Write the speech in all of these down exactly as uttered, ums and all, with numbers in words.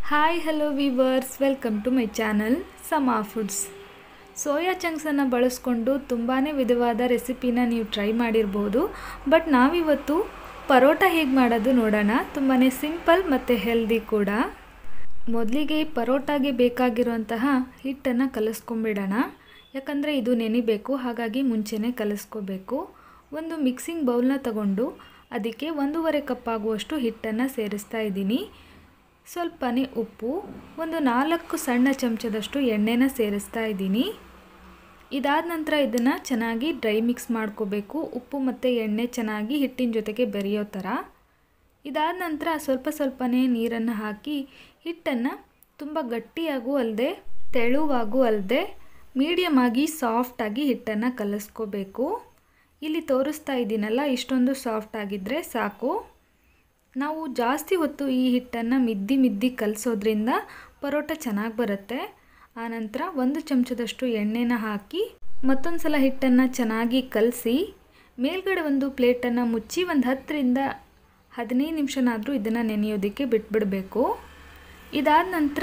Hi hello viewers, welcome to my channel Sama foods. Soya ಚಂಕ್ಸನ್ನು ಬಳಸ್ಕೊಂಡು ತುಂಬಾ ವಿಧವಾದ ರೆಸಿಪಿನ ನೀವು ಟ್ರೈ ಮಾಡಿರ್ಬೋದು. ಬಟ್ ನಾವಿವತ್ತು ಪರೋಟ ಹೇಗೆ ಮಾಡೋದು ನೋಡೋಣ. ತುಂಬಾ ಸಿಂಪಲ್ ಮತ್ತು ಹೆಲ್ದಿ ಕೂಡ. ಮೊದಲಿಗೆ ಪರೋಟಾಗೆ ಬೇಕಾಗಿರುವಂತಹ ಹಿಟ್ಟನ್ನು ಕಲಿಸ್ಕೊಂಬಿಡೋಣ. ಯಾಕಂದರೆ ಇದು ನೆನಿಬೇಕು, ಹಾಗಾಗಿ ಮುಂಚೆನೇ ಕಲಿಸ್ಕೋಬೇಕು. ಒಂದು ಮಿಕ್ಸಿಂಗ್ ಬೌಲ್ನ ತಗೊಂಡು ಅದಕ್ಕೆ ಒಂದೂವರೆ ಕಪ್ ಆಗುವಷ್ಟು ಹಿಟ್ಟನ್ನು ಸೇರಿಸ್ತಾ ಇದ್ದೀನಿ. ಸ್ವಲ್ಪನೇ ಉಪ್ಪು, ಒಂದು ನಾಲ್ಕು ಸಣ್ಣ ಚಮಚದಷ್ಟು ಎಣ್ಣೆನ ಸೇರಿಸ್ತಾ ಇದ್ದೀನಿ. ಇದಾದ ನಂತರ ಇದನ್ನು ಚೆನ್ನಾಗಿ ಡ್ರೈ ಮಿಕ್ಸ್ ಮಾಡ್ಕೋಬೇಕು. ಉಪ್ಪು ಮತ್ತು ಎಣ್ಣೆ ಚೆನ್ನಾಗಿ ಹಿಟ್ಟಿನ ಜೊತೆಗೆ ಬೆರೆಯೋ ಥರ. ಇದಾದ ನಂತರ ಸ್ವಲ್ಪ ಸ್ವಲ್ಪನೇ ನೀರನ್ನು ಹಾಕಿ ಹಿಟ್ಟನ್ನು ತುಂಬ ಗಟ್ಟಿಯಾಗೂ ಅಲ್ಲದೆ ತೆಳುವಾಗೂ ಅಲ್ಲದೆ ಮೀಡಿಯಮ್ ಆಗಿ ಸಾಫ್ಟಾಗಿ ಹಿಟ್ಟನ್ನು ಕಲಿಸ್ಕೋಬೇಕು. ಇಲ್ಲಿ ತೋರಿಸ್ತಾ ಇದ್ದೀನಲ್ಲ, ಇಷ್ಟೊಂದು ಸಾಫ್ಟ್ ಆಗಿದ್ದರೆ ಸಾಕು. ನಾವು ಜಾಸ್ತಿ ಹೊತ್ತು ಈ ಹಿಟ್ಟನ್ನು ಮಿದ್ದಿ ಮಿದ್ದಿ ಕಲಿಸೋದ್ರಿಂದ ಪರೋಟ ಚೆನ್ನಾಗಿ ಬರುತ್ತೆ. ಆನಂತರ ಒಂದು ಚಮಚದಷ್ಟು ಎಣ್ಣೆನ ಹಾಕಿ ಮತ್ತೊಂದು ಸಲ ಹಿಟ್ಟನ್ನು ಚೆನ್ನಾಗಿ ಕಲಸಿ ಮೇಲ್ಗಡೆ ಒಂದು ಪ್ಲೇಟನ್ನು ಮುಚ್ಚಿ ಒಂದು ಹತ್ತರಿಂದ ಹದಿನೈದು ನಿಮಿಷನಾದರೂ ಇದನ್ನು ನೆನೆಯೋದಕ್ಕೆ ಬಿಟ್ಬಿಡಬೇಕು. ಇದಾದ ನಂತರ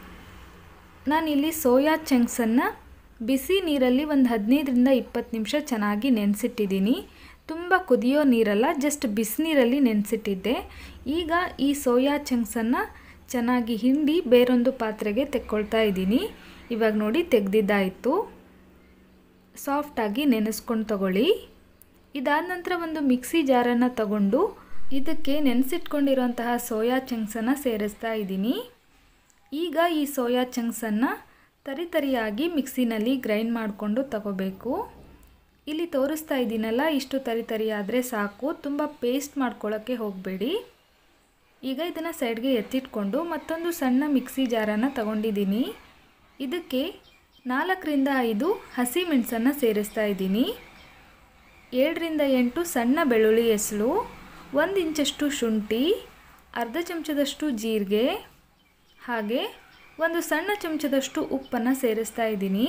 ನಾನಿಲ್ಲಿ ಸೋಯಾ ಚಂಕ್ಸನ್ನು ಬಿಸಿ ನೀರಲ್ಲಿ ಒಂದು ಹದಿನೈದರಿಂದ ಇಪ್ಪತ್ತು ನಿಮಿಷ ಚೆನ್ನಾಗಿ ನೆನೆಸಿಟ್ಟಿದ್ದೀನಿ. ತುಂಬ ಕುದಿಯೋ ನೀರಲ್ಲ, ಜಸ್ಟ್ ಬಿಸಿನೀರಲ್ಲಿ ನೆನೆಸಿಟ್ಟಿದ್ದೆ. ಈಗ ಈ ಸೋಯಾ ಚಂಕ್ಸನ್ನು ಚೆನ್ನಾಗಿ ಹಿಂಡಿ ಬೇರೊಂದು ಪಾತ್ರೆಗೆ ತೆಕ್ಕೊಳ್ತಾ ಇದ್ದೀನಿ. ಇವಾಗ ನೋಡಿ ತೆಗೆದಿದ್ದಾಯಿತು. ಸಾಫ್ಟಾಗಿ ನೆನೆಸ್ಕೊಂಡು ತಗೊಳ್ಳಿ. ಇದಾದ ನಂತರ ಒಂದು ಮಿಕ್ಸಿ ಜಾರನ್ನು ತಗೊಂಡು ಇದಕ್ಕೆ ನೆನೆಸಿಟ್ಕೊಂಡಿರೋಂತಹ ಸೋಯಾ ಚಂಕ್ಸನ್ನು ಸೇರಿಸ್ತಾ ಇದ್ದೀನಿ. ಈಗ ಈ ಸೋಯಾ ಚಂಕ್ಸನ್ನು ತರಿತರಿಯಾಗಿ ಮಿಕ್ಸಿನಲ್ಲಿ ಗ್ರೈಂಡ್ ಮಾಡಿಕೊಂಡು ತಗೋಬೇಕು. ಇಲ್ಲಿ ತೋರಿಸ್ತಾ ಇದ್ದೀನಲ್ಲ, ಇಷ್ಟು ತರಿತರಿ ಆದರೆ ಸಾಕು, ತುಂಬ ಪೇಸ್ಟ್ ಮಾಡ್ಕೊಳ್ಳೋಕ್ಕೆ ಹೋಗಬೇಡಿ. ಈಗ ಇದನ್ನು ಸೈಡ್ಗೆ ಎತ್ತಿಟ್ಕೊಂಡು ಮತ್ತೊಂದು ಸಣ್ಣ ಮಿಕ್ಸಿ ಜಾರನ್ನು ತಗೊಂಡಿದ್ದೀನಿ. ಇದಕ್ಕೆ ನಾಲ್ಕರಿಂದ ಐದು ಹಸಿ ಮೆಣಸನ್ನು ಸೇರಿಸ್ತಾ ಇದ್ದೀನಿ. ಏಳರಿಂದ ಎಂಟು ಸಣ್ಣ ಬೆಳ್ಳುಳ್ಳಿ ಎಸಳು, ಒಂದು ಇಂಚಷ್ಟು ಶುಂಠಿ, ಅರ್ಧ ಚಮಚದಷ್ಟು ಜೀರಿಗೆ, ಹಾಗೆ ಒಂದು ಸಣ್ಣ ಚಮಚದಷ್ಟು ಉಪ್ಪನ್ನು ಸೇರಿಸ್ತಾ ಇದ್ದೀನಿ.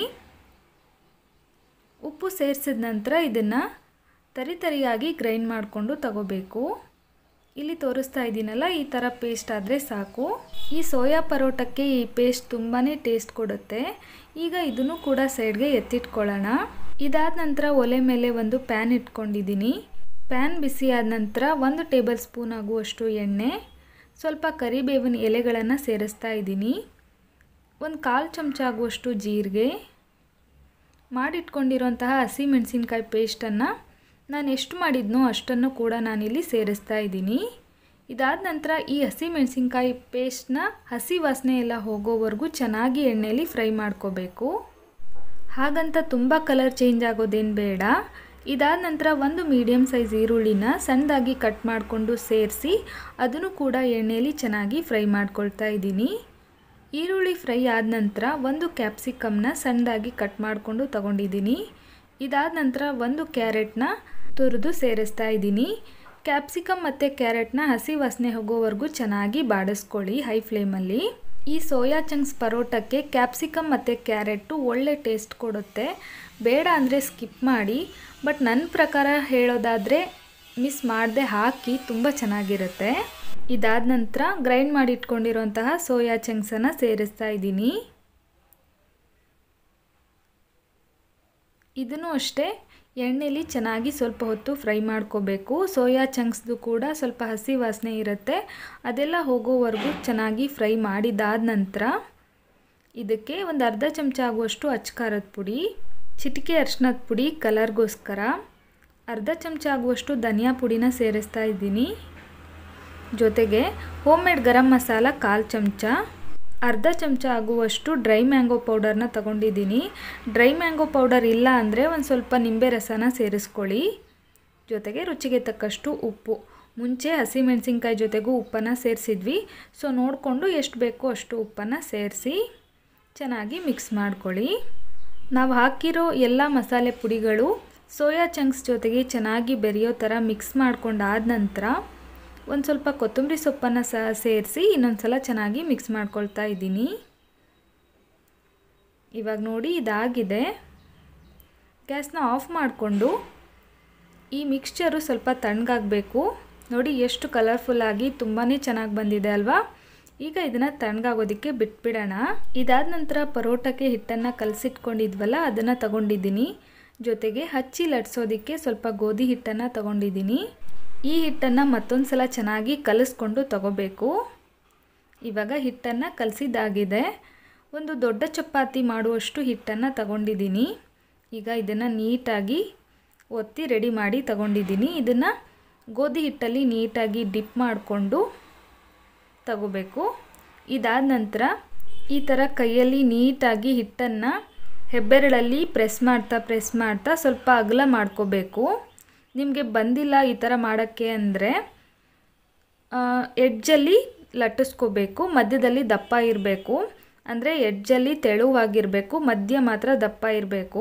ಉಪ್ಪು ಸೇರಿಸಿದ ನಂತರ ಇದನ್ನು ತರಿತರಿಯಾಗಿ ಗ್ರೈಂಡ್ ಮಾಡಿಕೊಂಡು ತಗೋಬೇಕು. ಇಲ್ಲಿ ತೋರಿಸ್ತಾ ಇದ್ದೀನಲ್ಲ, ಈ ಥರ ಪೇಸ್ಟ್ ಆದರೆ ಸಾಕು. ಈ ಸೋಯಾ ಪರೋಟಕ್ಕೆ ಈ ಪೇಸ್ಟ್ ತುಂಬಾ ಟೇಸ್ಟ್ ಕೊಡುತ್ತೆ. ಈಗ ಇದನ್ನು ಕೂಡ ಸೈಡ್ಗೆ ಎತ್ತಿಟ್ಕೊಳ್ಳೋಣ. ಇದಾದ ನಂತರ ಒಲೆ ಮೇಲೆ ಒಂದು ಪ್ಯಾನ್ ಇಟ್ಕೊಂಡಿದ್ದೀನಿ. ಪ್ಯಾನ್ ಬಿಸಿ ಆದ ನಂತರ ಒಂದು ಟೇಬಲ್ ಸ್ಪೂನ್ ಆಗುವಷ್ಟು ಎಣ್ಣೆ, ಸ್ವಲ್ಪ ಕರಿಬೇವಿನ ಎಲೆಗಳನ್ನು ಸೇರಿಸ್ತಾ ಇದ್ದೀನಿ. ಒಂದು ಕಾಲು ಚಮಚ ಆಗುವಷ್ಟು ಜೀರಿಗೆ, ಮಾಡಿಟ್ಕೊಂಡಿರೋಂತಹ ಹಸಿ ಮೆಣಸಿನ್ಕಾಯಿ ಪೇಸ್ಟನ್ನು ನಾನು ಎಷ್ಟು ಮಾಡಿದ್ನೋ ಅಷ್ಟನ್ನು ಕೂಡ ನಾನಿಲ್ಲಿ ಸೇರಿಸ್ತಾ ಇದ್ದೀನಿ. ಇದಾದ ನಂತರ ಈ ಹಸಿ ಮೆಣಸಿನ್ಕಾಯಿ ಪೇಸ್ಟ್ನ ಹಸಿ ವಾಸನೆ ಎಲ್ಲ ಹೋಗೋವರೆಗೂ ಚೆನ್ನಾಗಿ ಎಣ್ಣೆಯಲ್ಲಿ ಫ್ರೈ ಮಾಡ್ಕೋಬೇಕು. ಹಾಗಂತ ತುಂಬ ಕಲರ್ ಚೇಂಜ್ ಆಗೋದೇನು ಬೇಡ. ಇದಾದ ನಂತರ ಒಂದು ಮೀಡಿಯಮ್ ಸೈಜ್ ಈರುಳ್ಳಿನ ಸಣ್ಣದಾಗಿ ಕಟ್ ಮಾಡಿಕೊಂಡು ಸೇರಿಸಿ ಅದನ್ನು ಕೂಡ ಎಣ್ಣೆಯಲ್ಲಿ ಚೆನ್ನಾಗಿ ಫ್ರೈ ಮಾಡ್ಕೊಳ್ತಾ ಇದ್ದೀನಿ. ಈರುಳ್ಳಿ ಫ್ರೈ ಆದ ನಂತರ ಒಂದು ಕ್ಯಾಪ್ಸಿಕಮ್ನ ಸಣ್ಣದಾಗಿ ಕಟ್ ಮಾಡಿಕೊಂಡು ತಗೊಂಡಿದ್ದೀನಿ. ಇದಾದ ನಂತರ ಒಂದು ಕ್ಯಾರೆಟ್ನ ತುರಿದು ಸೇರಿಸ್ತಾ ಇದ್ದೀನಿ. ಕ್ಯಾಪ್ಸಿಕಮ್ ಮತ್ತು ಕ್ಯಾರೆಟ್ನ ಹಸಿ ವಾಸನೆ ಹೋಗೋವರೆಗೂ ಚೆನ್ನಾಗಿ ಬಾಡಿಸ್ಕೊಳ್ಳಿ ಹೈ ಫ್ಲೇಮಲ್ಲಿ. ಈ ಸೋಯಾ ಚಂಕ್ಸ್ ಪರೋಟಕ್ಕೆ ಕ್ಯಾಪ್ಸಿಕಮ್ ಮತ್ತು ಕ್ಯಾರೆಟು ಒಳ್ಳೆ ಟೇಸ್ಟ್ ಕೊಡುತ್ತೆ. ಬೇಡ ಅಂದರೆ ಸ್ಕಿಪ್ ಮಾಡಿ, ಬಟ್ ನನ್ನ ಪ್ರಕಾರ ಹೇಳೋದಾದರೆ ಮಿಸ್ ಮಾಡದೆ ಹಾಕಿ, ತುಂಬ ಚೆನ್ನಾಗಿರುತ್ತೆ. ಇದಾದ ನಂತರ ಗ್ರೈಂಡ್ ಮಾಡಿ ಇಟ್ಕೊಂಡಿರೋಂತಹ ಸೋಯಾ ಚಂಕ್ಸನ್ನು ಸೇರಿಸ್ತಾ ಇದ್ದೀನಿ. ಇದನ್ನು ಅಷ್ಟೇ ಎಣ್ಣೆಯಲ್ಲಿ ಚೆನ್ನಾಗಿ ಸ್ವಲ್ಪ ಹೊತ್ತು ಫ್ರೈ ಮಾಡ್ಕೋಬೇಕು. ಸೋಯಾ ಚಂಕ್ಸ್ದು ಕೂಡ ಸ್ವಲ್ಪ ಹಸಿ ವಾಸನೆ ಇರುತ್ತೆ, ಅದೆಲ್ಲ ಹೋಗೋವರೆಗೂ ಚೆನ್ನಾಗಿ ಫ್ರೈ ಮಾಡಿದಾದ ನಂತರ ಇದಕ್ಕೆ ಒಂದು ಅರ್ಧ ಚಮಚ ಆಗುವಷ್ಟು ಅಚ್ಕಾರದ ಪುಡಿ, ಚಿಟಿಕೆ ಅರಿಶಿನದ ಪುಡಿ ಕಲರ್ಗೋಸ್ಕರ, ಅರ್ಧ ಚಮಚ ಆಗುವಷ್ಟು ಧನಿಯಾ ಪುಡಿನ ಸೇರಿಸ್ತಾ ಇದ್ದೀನಿ. ಜೊತೆಗೆ ಹೋಮ್ ಮೇಡ್ ಗರಂ ಮಸಾಲ ಕಾಲು ಚಮಚ, ಅರ್ಧ ಚಮಚ ಆಗುವಷ್ಟು ಡ್ರೈ ಮ್ಯಾಂಗೋ ಪೌಡರ್ನ ತಗೊಂಡಿದ್ದೀನಿ. ಡ್ರೈ ಮ್ಯಾಂಗೋ ಪೌಡರ್ ಇಲ್ಲ ಅಂದರೆ ಒಂದು ಸ್ವಲ್ಪ ನಿಂಬೆ ರಸನ ಸೇರಿಸ್ಕೊಳ್ಳಿ. ಜೊತೆಗೆ ರುಚಿಗೆ ತಕ್ಕಷ್ಟು ಉಪ್ಪು. ಮುಂಚೆ ಹಸಿಮೆಣಸಿನ್ಕಾಯಿ ಜೊತೆಗೂ ಉಪ್ಪನ್ನು ಸೇರಿಸಿದ್ವಿ, ಸೊ ನೋಡಿಕೊಂಡು ಎಷ್ಟು ಬೇಕೋ ಅಷ್ಟು ಉಪ್ಪನ್ನು ಸೇರಿಸಿ ಚೆನ್ನಾಗಿ ಮಿಕ್ಸ್ ಮಾಡ್ಕೊಳ್ಳಿ. ನಾವು ಹಾಕಿರೋ ಎಲ್ಲ ಮಸಾಲೆ ಪುಡಿಗಳು ಸೋಯಾ ಚಂಕ್ಸ್ ಜೊತೆಗೆ ಚೆನ್ನಾಗಿ ಬೆರೆಯೋ ಥರ ಮಿಕ್ಸ್ ಮಾಡ್ಕೊಂಡಾದ ನಂತರ ಒಂದು ಸ್ವಲ್ಪ ಕೊತ್ತಂಬರಿ ಸೊಪ್ಪನ್ನು ಸಹ ಸೇರಿಸಿ ಇನ್ನೊಂದು ಸಲ ಚೆನ್ನಾಗಿ ಮಿಕ್ಸ್ ಮಾಡ್ಕೊಳ್ತಾ ಇದ್ದೀನಿ. ಇವಾಗ ನೋಡಿ ಇದಾಗಿದೆ. ಗ್ಯಾಸ್ನ ಆಫ್ ಮಾಡಿಕೊಂಡು ಈ ಮಿಕ್ಸ್ಚರು ಸ್ವಲ್ಪ ತಣ್ಣಗಾಗಬೇಕು. ನೋಡಿ ಎಷ್ಟು ಕಲರ್ಫುಲ್ಲಾಗಿ ತುಂಬಾ ಚೆನ್ನಾಗಿ ಬಂದಿದೆ ಅಲ್ವಾ. ಈಗ ಇದನ್ನು ತಣ್ಣಗಾಗೋದಕ್ಕೆ ಬಿಟ್ಬಿಡೋಣ. ಇದಾದ ನಂತರ ಪರೋಟಕ್ಕೆ ಹಿಟ್ಟನ್ನು ಕಲಸಿಟ್ಕೊಂಡಿದ್ವಲ್ಲ ಅದನ್ನು ತಗೊಂಡಿದ್ದೀನಿ. ಜೊತೆಗೆ ಹಚ್ಚಿ ಲಟ್ಸೋದಕ್ಕೆ ಸ್ವಲ್ಪ ಗೋಧಿ ಹಿಟ್ಟನ್ನು ತಗೊಂಡಿದ್ದೀನಿ. ಈ ಹಿಟ್ಟನ್ನು ಮತ್ತೊಂದು ಸಲ ಚೆನ್ನಾಗಿ ಕಲಿಸ್ಕೊಂಡು ತಗೋಬೇಕು. ಇವಾಗ ಹಿಟ್ಟನ್ನು ಕಲಸಿದ್ದಾಗಿದೆ. ಒಂದು ದೊಡ್ಡ ಚಪಾತಿ ಮಾಡುವಷ್ಟು ಹಿಟ್ಟನ್ನು ತಗೊಂಡಿದ್ದೀನಿ. ಈಗ ಇದನ್ನು ನೀಟಾಗಿ ಒತ್ತಿ ರೆಡಿ ಮಾಡಿ ತಗೊಂಡಿದ್ದೀನಿ. ಇದನ್ನು ಗೋಧಿ ಹಿಟ್ಟಲ್ಲಿ ನೀಟಾಗಿ ಡಿಪ್ ಮಾಡಿಕೊಂಡು ತಗೋಬೇಕು. ಇದಾದ ನಂತರ ಈ ಥರ ಕೈಯಲ್ಲಿ ನೀಟಾಗಿ ಹಿಟ್ಟನ್ನು ಹೆಬ್ಬೆರಳಲ್ಲಿ ಪ್ರೆಸ್ ಮಾಡ್ತಾ ಪ್ರೆಸ್ ಮಾಡ್ತಾ ಸ್ವಲ್ಪ ಅಗಲ ಮಾಡ್ಕೋಬೇಕು. ನಿಮಗೆ ಬಂದಿಲ್ಲ ಈ ಥರ ಮಾಡೋಕ್ಕೆ ಅಂದರೆ ಎಡ್ಜಲ್ಲಿ ಲಟ್ಟಿಸ್ಕೋಬೇಕು. ಮಧ್ಯದಲ್ಲಿ ದಪ್ಪ ಇರಬೇಕು, ಅಂದರೆ ಎಡ್ಜಲ್ಲಿ ತೆಳುವಾಗಿರಬೇಕು, ಮಧ್ಯ ಮಾತ್ರ ದಪ್ಪ ಇರಬೇಕು.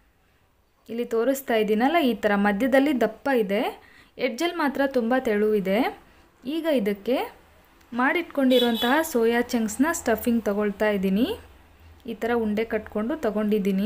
ಇಲ್ಲಿ ತೋರಿಸ್ತಾ ಇದ್ದೀನಲ್ಲ, ಈ ಥರ ಮಧ್ಯದಲ್ಲಿ ದಪ್ಪ ಇದೆ, ಎಡ್ಜಲ್ಲಿ ಮಾತ್ರ ತುಂಬ ತೆಳು ಇದೆ. ಈಗ ಇದಕ್ಕೆ ಮಾಡಿಟ್ಕೊಂಡಿರುವಂತಹ ಸೋಯಾ ಚಂಕ್ಸ್ನ ಸ್ಟಫಿಂಗ್ ತಗೊಳ್ತಾ ಇದ್ದೀನಿ. ಈ ಥರ ಉಂಡೆ ಕಟ್ಕೊಂಡು ತಗೊಂಡಿದ್ದೀನಿ.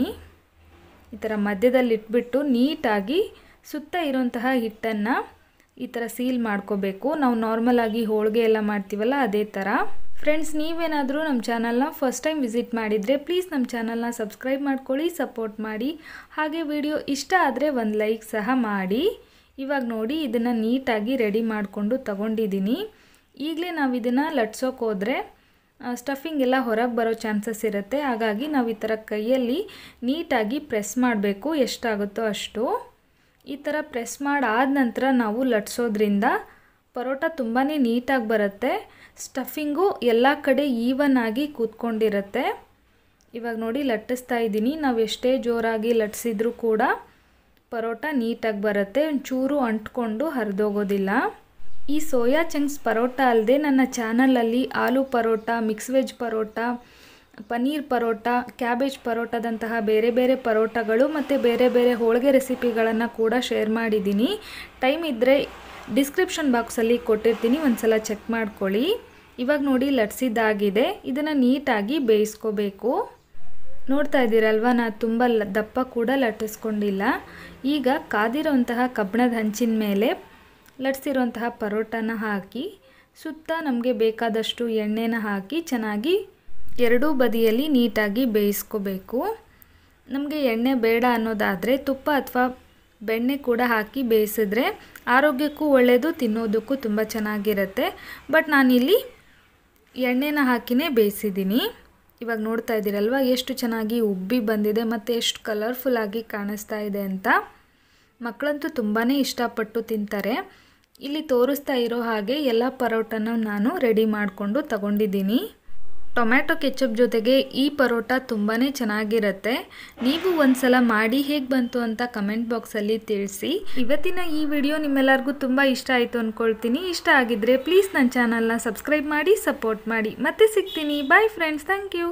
ಈ ಥರ ಮಧ್ಯದಲ್ಲಿ ಇಟ್ಬಿಟ್ಟು ನೀಟಾಗಿ ಸುತ್ತ ಇರೋಂತಹ ಹಿಟ್ಟನ್ನು ಈ ಥರ ಸೀಲ್ ಮಾಡ್ಕೋಬೇಕು. ನಾವು ನಾರ್ಮಲಾಗಿ ಹೋಳಿಗೆ ಎಲ್ಲ ಮಾಡ್ತೀವಲ್ಲ ಅದೇ ಥರ. ಫ್ರೆಂಡ್ಸ್, ನೀವೇನಾದರೂ ನಮ್ಮ ಚಾನಲ್ನ ಫಸ್ಟ್ ಟೈಮ್ ವಿಸಿಟ್ ಮಾಡಿದರೆ ಪ್ಲೀಸ್ ನಮ್ಮ ಚಾನಲ್ನ ಸಬ್ಸ್ಕ್ರೈಬ್ ಮಾಡ್ಕೊಳ್ಳಿ, ಸಪೋರ್ಟ್ ಮಾಡಿ. ಹಾಗೆ ವಿಡಿಯೋ ಇಷ್ಟ ಆದರೆ ಒಂದು ಲೈಕ್ ಸಹ ಮಾಡಿ. ಇವಾಗ ನೋಡಿ ಇದನ್ನು ನೀಟಾಗಿ ರೆಡಿ ಮಾಡಿಕೊಂಡು ತಗೊಂಡಿದ್ದೀನಿ. ಈಗಲೇ ನಾವು ಇದನ್ನು ಲಟ್ಸೋಕೆ ಹೋದರೆ ಸ್ಟಫಿಂಗ್ ಎಲ್ಲ ಹೊರಗೆ ಬರೋ ಚಾನ್ಸಸ್ ಇರುತ್ತೆ. ಹಾಗಾಗಿ ನಾವು ಈ ಥರ ಕೈಯಲ್ಲಿ ನೀಟಾಗಿ ಪ್ರೆಸ್ ಮಾಡಬೇಕು, ಎಷ್ಟಾಗುತ್ತೋ ಅಷ್ಟು. ಈ ಥರ ಪ್ರೆಸ್ ಮಾಡಾದ ನಂತರ ನಾವು ಲಟ್ಸೋದ್ರಿಂದ ಪರೋಟ ತುಂಬಾ ನೀಟಾಗಿ ಬರುತ್ತೆ. ಸ್ಟಫಿಂಗು ಎಲ್ಲ ಕಡೆ ಈವನ್ ಆಗಿ ಕೂತ್ಕೊಂಡಿರುತ್ತೆ. ಇವಾಗ ನೋಡಿ ಲಟ್ಟಿಸ್ತಾ ಇದ್ದೀನಿ. ನಾವು ಎಷ್ಟೇ ಜೋರಾಗಿ ಲಟ್ಸಿದ್ರೂ ಕೂಡ ಪರೋಟ ನೀಟಾಗಿ ಬರುತ್ತೆ, ಒಂಚೂರು ಅಂಟ್ಕೊಂಡು ಹರಿದೋಗೋದಿಲ್ಲ. ಈ ಸೋಯಾ ಚಂಕ್ಸ್ ಪರೋಟ ಅಲ್ಲದೆ ನನ್ನ ಚಾನಲಲ್ಲಿ aloo paratha, mix veg paratha, paneer paratha, cabbage ಪರೋಟದಂತಹ ಬೇರೆ ಬೇರೆ ಪರೋಟಗಳು ಮತ್ತು ಬೇರೆ ಬೇರೆ ಹೋಳಿಗೆ ರೆಸಿಪಿಗಳನ್ನು ಕೂಡ ಶೇರ್ ಮಾಡಿದ್ದೀನಿ. ಟೈಮ್ ಇದ್ದರೆ ಡಿಸ್ಕ್ರಿಪ್ಷನ್ ಬಾಕ್ಸಲ್ಲಿ ಕೊಟ್ಟಿರ್ತೀನಿ, ಒಂದು ಸಲ ಚೆಕ್ ಮಾಡ್ಕೊಳ್ಳಿ. ಇವಾಗ ನೋಡಿ ಲಟ್ಸಿದ್ದಾಗಿದೆ. ಇದನ್ನು ನೀಟಾಗಿ ಬೇಯಿಸ್ಕೋಬೇಕು. ನೋಡ್ತಾ ಇದ್ದೀರಲ್ವ, ನಾನು ತುಂಬ ದಪ್ಪ ಕೂಡ ಲಟ್ಟಿಸ್ಕೊಂಡಿಲ್ಲ. ಈಗ ಕಾದಿರೋಂತಹ ಕಬ್ಬಿಣದ ಹಂಚಿನ ಮೇಲೆ ಲಟ್ಸಿರೋಂತಹ ಪರೋಟನ ಹಾಕಿ ಸುತ್ತ ನಮಗೆ ಬೇಕಾದಷ್ಟು ಎಣ್ಣೆನ ಹಾಕಿ ಚೆನ್ನಾಗಿ ಎರಡೂ ಬದಿಯಲ್ಲಿ ನೀಟಾಗಿ ಬೇಯಿಸ್ಕೋಬೇಕು. ನಮಗೆ ಎಣ್ಣೆ ಬೇಡ ಅನ್ನೋದಾದರೆ ತುಪ್ಪ ಅಥವಾ ಬೆಣ್ಣೆ ಕೂಡ ಹಾಕಿ ಬೇಯಿಸಿದ್ರೆ ಆರೋಗ್ಯಕ್ಕೂ ಒಳ್ಳೆಯದು, ತಿನ್ನೋದಕ್ಕೂ ತುಂಬ ಚೆನ್ನಾಗಿರುತ್ತೆ. ಬಟ್ ನಾನಿಲ್ಲಿ ಎಣ್ಣೆನ ಹಾಕಿನೇ ಬೇಯಿಸಿದ್ದೀನಿ. ಇವಾಗ ನೋಡ್ತಾ ಇದ್ದೀರಲ್ವ ಎಷ್ಟು ಚೆನ್ನಾಗಿ ಉಬ್ಬಿ ಬಂದಿದೆ ಮತ್ತು ಎಷ್ಟು ಕಲರ್ಫುಲ್ಲಾಗಿ ಕಾಣಿಸ್ತಾ ಇದೆ ಅಂತ. ಮಕ್ಕಳಂತೂ ತುಂಬಾ ಇಷ್ಟಪಟ್ಟು ತಿಂತಾರೆ. ಇಲ್ಲಿ ತೋರಿಸ್ತಾ ಇರೋ ಹಾಗೆ ಎಲ್ಲ ಪರೋಟನ ನಾನು ರೆಡಿ ಮಾಡಿಕೊಂಡು ತಗೊಂಡಿದ್ದೀನಿ. ಟೊಮ್ಯಾಟೊ ಕೆಚಪ್ ಜೊತೆಗೆ ಈ ಪರೋಟ ತುಂಬಾ ಚೆನ್ನಾಗಿರುತ್ತೆ. ನೀವು ಒಂದು ಸಲ ಮಾಡಿ ಹೇಗೆ ಬಂತು ಅಂತ ಕಮೆಂಟ್ ಬಾಕ್ಸಲ್ಲಿ ತಿಳಿಸಿ. ಇವತ್ತಿನ ಈ ವಿಡಿಯೋ ನಿಮ್ಮೆಲ್ಲರಿಗೂ ತುಂಬ ಇಷ್ಟ ಆಯಿತು ಅಂದ್ಕೊಳ್ತೀನಿ. ಇಷ್ಟ ಆಗಿದ್ದರೆ ಪ್ಲೀಸ್ ನನ್ನ ಚಾನಲ್ನ ಸಬ್ಸ್ಕ್ರೈಬ್ ಮಾಡಿ, ಸಪೋರ್ಟ್ ಮಾಡಿ. ಮತ್ತೆ ಸಿಗ್ತೀನಿ. Bye friends, thank you.